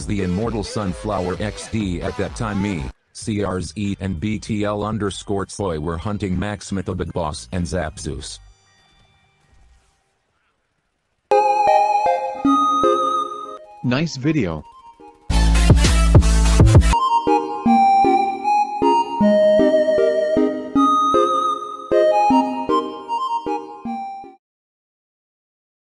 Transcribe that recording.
was the immortal Sunflower XD at that time. Me, CRZ and BTL_Tsoy were hunting Maximith the Big Boss and Zapzus. Nice video.